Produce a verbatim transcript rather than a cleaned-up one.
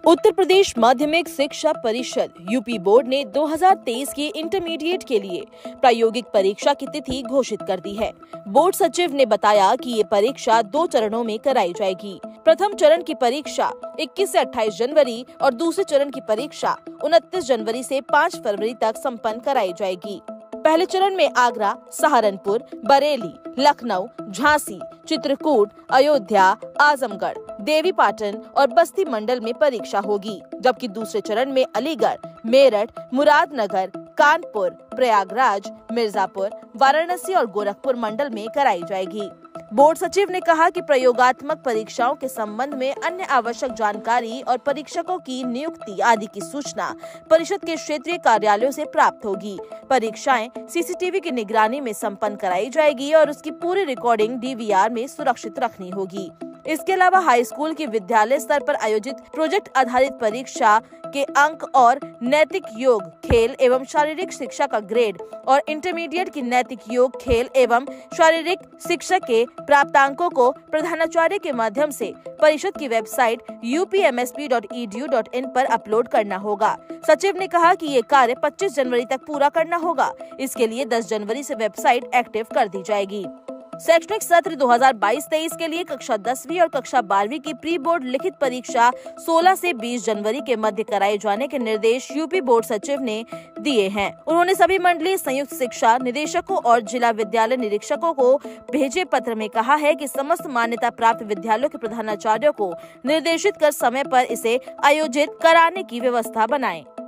उत्तर प्रदेश माध्यमिक शिक्षा परिषद यूपी बोर्ड ने दो हज़ार तेईस की इंटरमीडिएट के लिए प्रायोगिक परीक्षा की तिथि घोषित कर दी है। बोर्ड सचिव ने बताया कि ये परीक्षा दो चरणों में कराई जाएगी। प्रथम चरण की परीक्षा इक्कीस से अट्ठाईस जनवरी और दूसरे चरण की परीक्षा उनतीस जनवरी से पाँच फरवरी तक संपन्न कराई जाएगी। पहले चरण में आगरा, सहारनपुर, बरेली, लखनऊ, झांसी, चित्रकूट, अयोध्या, आजमगढ़, देवीपाटन और बस्ती मंडल में परीक्षा होगी, जबकि दूसरे चरण में अलीगढ़, मेरठ, मुरादनगर, कानपुर, प्रयागराज, मिर्जापुर, वाराणसी और गोरखपुर मंडल में कराई जाएगी। बोर्ड सचिव ने कहा कि प्रयोगात्मक परीक्षाओं के संबंध में अन्य आवश्यक जानकारी और परीक्षकों की नियुक्ति आदि की सूचना परिषद के क्षेत्रीय कार्यालयों से प्राप्त होगी। परीक्षाएं सीसीटीवी की निगरानी में संपन्न कराई जाएगी और उसकी पूरी रिकॉर्डिंग डीवीआर में सुरक्षित रखनी होगी। इसके अलावा हाई स्कूल की विद्यालय स्तर पर आयोजित प्रोजेक्ट आधारित परीक्षा के अंक और नैतिक योग, खेल एवं शारीरिक शिक्षा का ग्रेड और इंटरमीडिएट की नैतिक योग, खेल एवं शारीरिक शिक्षा के प्राप्तांकों को प्रधानाचार्य के माध्यम से परिषद की website U P M S P dot E D U dot in पर अपलोड करना होगा। सचिव ने कहा कि ये कार्य पच्चीस जनवरी तक पूरा करना होगा। इसके लिए दस जनवरी से वेबसाइट एक्टिव कर दी जाएगी। शैक्षणिक सत्र दो हज़ार बाईस तेईस के लिए कक्षा दसवीं और कक्षा बारहवीं की प्री बोर्ड लिखित परीक्षा सोलह से बीस जनवरी के मध्य कराए जाने के निर्देश यूपी बोर्ड सचिव ने दिए हैं। उन्होंने सभी मंडलीय संयुक्त शिक्षा निदेशकों और जिला विद्यालय निरीक्षकों को भेजे पत्र में कहा है कि समस्त मान्यता प्राप्त विद्यालयों के प्रधानाचार्यों को निर्देशित कर समय पर इसे आयोजित कराने की व्यवस्था बनाएं।